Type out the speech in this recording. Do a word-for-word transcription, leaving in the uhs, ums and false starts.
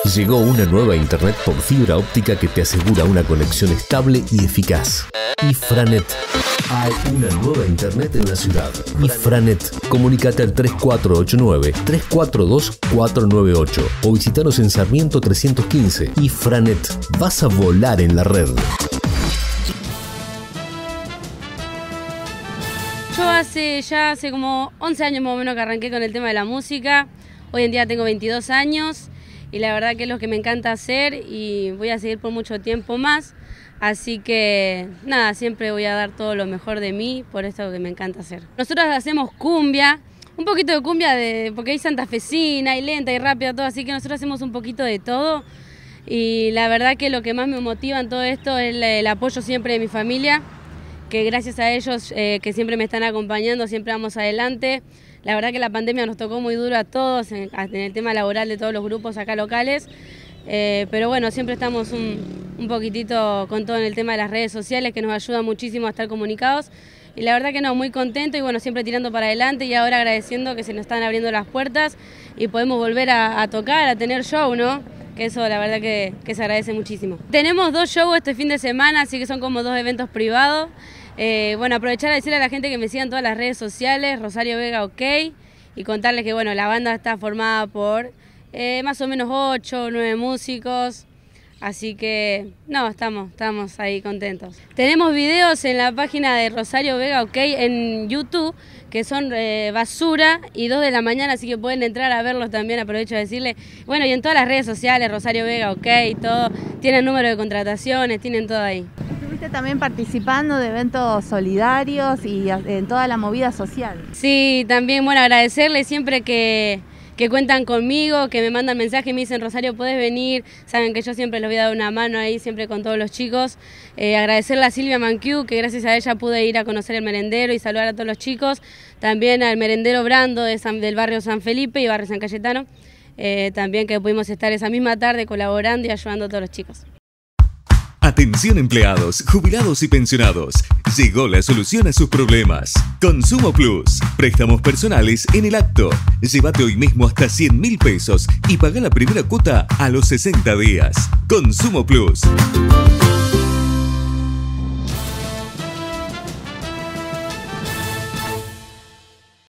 Llegó una nueva internet por fibra óptica que te asegura una conexión estable y eficaz. Ifranet. Hay una nueva internet en la ciudad. Ifranet. Comunícate al tres cuatro ocho nueve, tres cuatro dos, cuatro nueve ocho o visitanos en Sarmiento trescientos quince. Ifranet. Vas a volar en la red. Yo hace ya hace como once años más o menos que arranqué con el tema de la música. Hoy en día tengo veintidós años y la verdad que es lo que me encanta hacer y voy a seguir por mucho tiempo más. Así que nada, siempre voy a dar todo lo mejor de mí por esto que me encanta hacer. Nosotros hacemos cumbia, un poquito de cumbia de, porque hay santafesina, hay lenta y rápida, todo, así que nosotros hacemos un poquito de todo. Y la verdad que lo que más me motiva en todo esto es el, el apoyo siempre de mi familia, que gracias a ellos eh, que siempre me están acompañando, siempre vamos adelante. La verdad que la pandemia nos tocó muy duro a todos en, en el tema laboral de todos los grupos acá locales, eh, pero bueno, siempre estamos un, un poquitito con todo en el tema de las redes sociales que nos ayuda muchísimo a estar comunicados y la verdad que no, muy contento y bueno, siempre tirando para adelante y ahora agradeciendo que se nos están abriendo las puertas y podemos volver a, a tocar, a tener show, ¿no? Que eso la verdad que, que se agradece muchísimo. Tenemos dos shows este fin de semana, así que son como dos eventos privados. Eh, bueno, aprovechar a decirle a la gente que me sigan en todas las redes sociales, Rosario Vega OK, y contarles que bueno, la banda está formada por eh, más o menos ocho o nueve músicos, así que no, estamos, estamos ahí contentos. Tenemos videos en la página de Rosario Vega OK en YouTube, que son eh, Basura y dos de la mañana, así que pueden entrar a verlos también, aprovecho de decirle. Bueno, y en todas las redes sociales, Rosario Vega OK y todo, tienen número de contrataciones, tienen todo ahí. Estuviste también participando de eventos solidarios y en toda la movida social. Sí, también, bueno, agradecerles siempre que, que cuentan conmigo, que me mandan mensajes y me dicen, Rosario, ¿podés venir? Saben que yo siempre les voy a dar una mano ahí, siempre con todos los chicos. Eh, agradecerle a Silvia Manquiu, que gracias a ella pude ir a conocer el merendero y saludar a todos los chicos. También al merendero Brando de San, del barrio San Felipe y barrio San Cayetano. Eh, también que pudimos estar esa misma tarde colaborando y ayudando a todos los chicos. Atención empleados, jubilados y pensionados. Llegó la solución a sus problemas. Consumo Plus. Préstamos personales en el acto. Llévate hoy mismo hasta cien mil pesos y paga la primera cuota a los sesenta días. Consumo Plus.